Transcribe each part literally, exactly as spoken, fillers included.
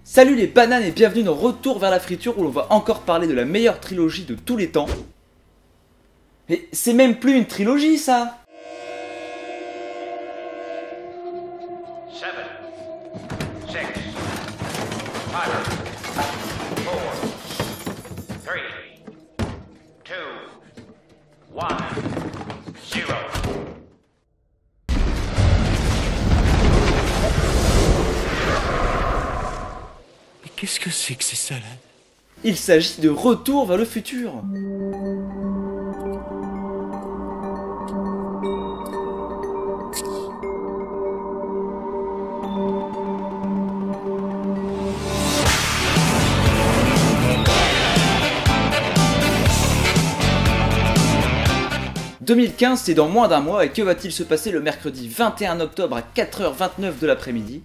Salut les bananes et bienvenue dans Retour vers la friture où l'on va encore parler de la meilleure trilogie de tous les temps. Mais c'est même plus une trilogie ça. Seven, six, five, four, three, two, one, zero. Qu'est-ce que c'est que ces salades? Il s'agit de Retour vers le futur. deux mille quinze, c'est dans moins d'un mois et que va-t-il se passer le mercredi vingt et un octobre à quatre heures vingt-neuf de l'après-midi?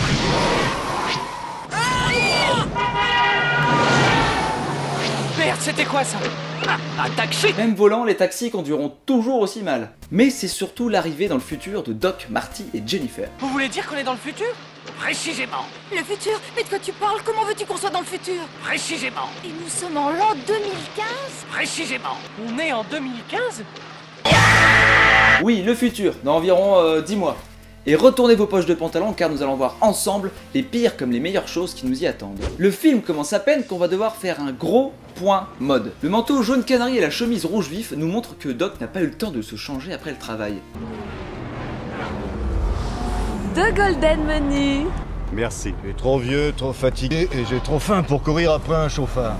Merde, c'était quoi ça? Ah, un taxi! Même volant, les taxis conduiront toujours aussi mal. Mais c'est surtout l'arrivée dans le futur de Doc, Marty et Jennifer. Vous voulez dire qu'on est dans le futur? Précisément, Le futur? Mais de quoi tu parles? Comment veux-tu qu'on soit dans le futur? précisément, Et nous sommes en l'an deux mille quinze? précisément. On est en deux mille quinze? Oui, le futur, dans environ euh, dix mois. Et retournez vos poches de pantalon car nous allons voir ensemble les pires comme les meilleures choses qui nous y attendent. Le film commence à peine qu'on va devoir faire un gros point mode. Le manteau jaune canari et la chemise rouge vif nous montrent que Doc n'a pas eu le temps de se changer après le travail. Deux golden menus. Merci. Je suis trop vieux, trop fatigué et j'ai trop faim pour courir après un chauffard.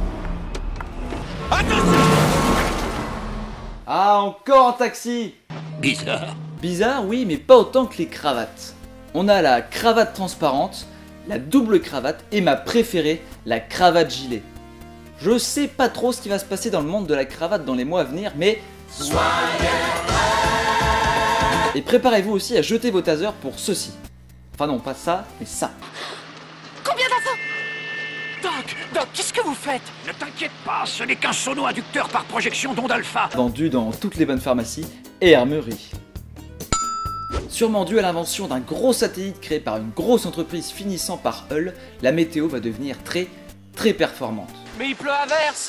Ah, encore un taxi! Bizarre. Bizarre, oui, mais pas autant que les cravates. On a la cravate transparente, la double cravate et ma préférée, la cravate gilet. Je sais pas trop ce qui va se passer dans le monde de la cravate dans les mois à venir, mais... Et préparez-vous aussi à jeter vos tasers pour ceci. Enfin non, pas ça, mais ça. Combien d'enfants? Doc, Doc, qu'est-ce que vous faites? Ne t'inquiète pas, ce n'est qu'un sono-inducteur par projection d'onde alpha. Vendu dans toutes les bonnes pharmacies et armeries. Sûrement dû à l'invention d'un gros satellite créé par une grosse entreprise finissant par Hull, la météo va devenir très, très performante. Mais il pleut à verse!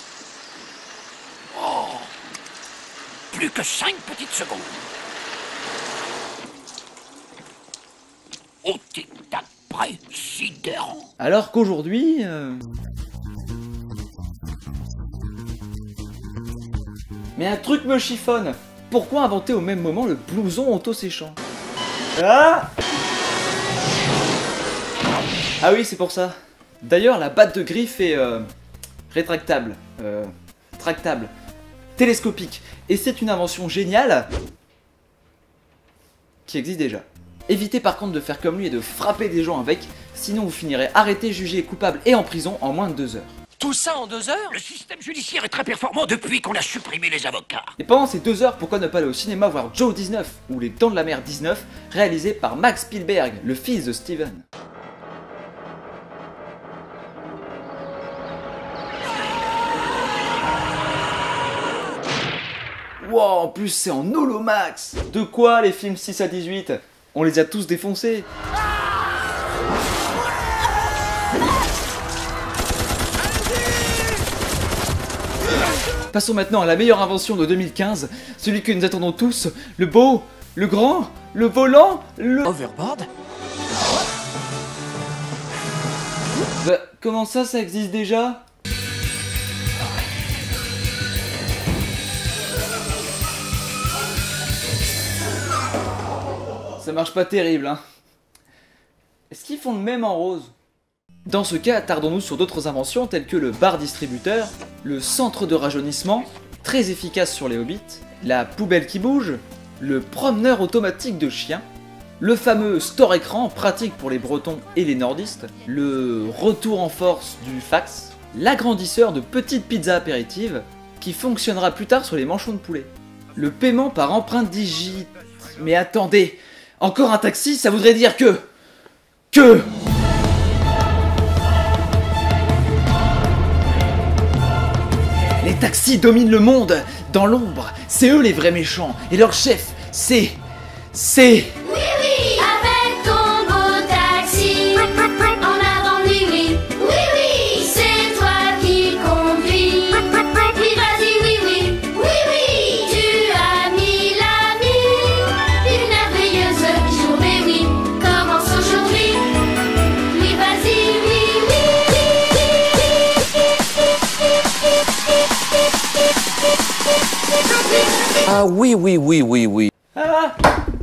Plus que cinq petites secondes. Oh, tic-tac, près, sidérant. Alors qu'aujourd'hui... euh, Mais un truc me chiffonne. Pourquoi inventer au même moment le blouson auto-séchant? Ah Ah oui, c'est pour ça. D'ailleurs, la batte de griffe est euh, rétractable, euh, tractable, télescopique. Et c'est une invention géniale qui existe déjà. Évitez par contre de faire comme lui et de frapper des gens avec, sinon vous finirez arrêté, jugé, coupable et en prison en moins de deux heures. Tout ça en deux heures? Le système judiciaire est très performant depuis qu'on a supprimé les avocats. Et pendant ces deux heures, pourquoi ne pas aller au cinéma voir Joe dix-neuf ou Les Dents de la Mer dix-neuf, réalisé par Max Spielberg, le fils de Steven. Wow, en plus c'est en holomax. De quoi les films six à dix-huit? On les a tous défoncés. Passons maintenant à la meilleure invention de deux mille quinze, celui que nous attendons tous, le beau, le grand, le volant, le... Overboard? Bah, comment ça, ça existe déjà? Ça marche pas terrible, hein. Est-ce qu'ils font le même en rose? Dans ce cas, attardons-nous sur d'autres inventions telles que le bar distributeur, le centre de rajeunissement, très efficace sur les hobbits, la poubelle qui bouge, le promeneur automatique de chiens, le fameux store écran pratique pour les bretons et les nordistes, le retour en force du fax, l'agrandisseur de petites pizzas apéritives qui fonctionnera plus tard sur les manchons de poulet, le paiement par empreinte digitale. Mais attendez, encore un taxi, ça voudrait dire que... Que... Les taxis dominent le monde. Dans l'ombre, c'est eux les vrais méchants. Et leur chef, c'est... C'est... Oui, oui, avec ton beau taxi, en avant, oui, oui. Ah oui, oui, oui, oui, oui. Ah